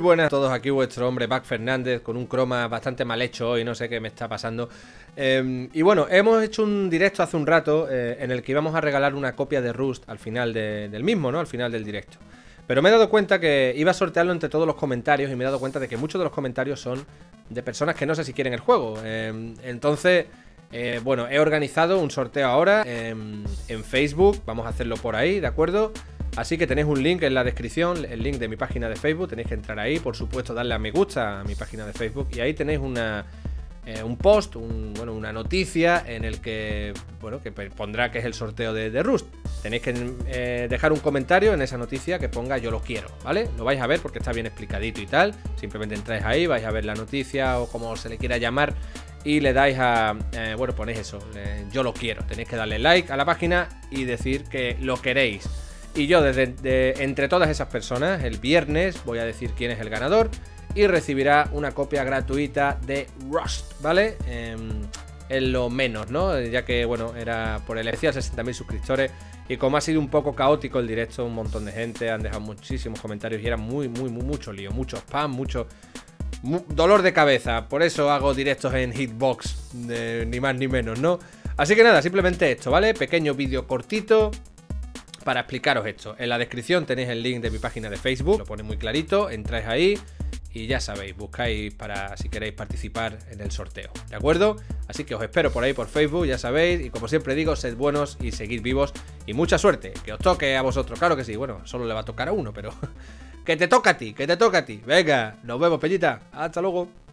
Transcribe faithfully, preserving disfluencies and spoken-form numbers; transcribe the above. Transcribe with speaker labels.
Speaker 1: buenas a todos, aquí vuestro hombre Pac Fernández con un croma bastante mal hecho hoy, no sé qué me está pasando. Eh, y bueno, hemos hecho un directo hace un rato eh, en el que íbamos a regalar una copia de Rust al final de, del mismo, ¿no? Al final del directo. Pero me he dado cuenta que iba a sortearlo entre todos los comentarios y me he dado cuenta de que muchos de los comentarios son de personas que no sé si quieren el juego. Eh, entonces, eh, bueno, he organizado un sorteo ahora en, en Facebook, vamos a hacerlo por ahí, ¿de acuerdo? Así que tenéis un link en la descripción, el link de mi página de Facebook, tenéis que entrar ahí, por supuesto darle a me gusta a mi página de Facebook y ahí tenéis una, eh, un post, un, bueno, una noticia en el que, bueno, que pondrá que es el sorteo de, de Rust. Tenéis que eh, dejar un comentario en esa noticia que ponga yo lo quiero, ¿vale? Lo vais a ver porque está bien explicadito y tal, simplemente entráis ahí, vais a ver la noticia o como se le quiera llamar y le dais a, eh, bueno, ponéis eso, eh, yo lo quiero, tenéis que darle like a la página y decir que lo queréis. Y yo, desde de, entre todas esas personas, el viernes voy a decir quién es el ganador y recibirá una copia gratuita de Rust, ¿vale? Eh, en lo menos, ¿no? Ya que, bueno, era por el decía sesenta mil suscriptores y como ha sido un poco caótico el directo, un montón de gente han dejado muchísimos comentarios y era muy, muy, muy, mucho lío, mucho spam, mucho mu dolor de cabeza. Por eso hago directos en Hitbox, de, ni más ni menos, ¿no? Así que nada, simplemente esto, ¿vale? Pequeño vídeo cortito para explicaros esto. En la descripción tenéis el link de mi página de Facebook, lo pone muy clarito, entráis ahí y ya sabéis, buscáis para si queréis participar en el sorteo, ¿de acuerdo? Así que os espero por ahí por Facebook, ya sabéis, y como siempre digo, sed buenos y seguid vivos y mucha suerte, que os toque a vosotros, claro que sí, bueno, solo le va a tocar a uno, pero que te toca a ti, que te toca a ti. Venga, nos vemos, Peñita, hasta luego.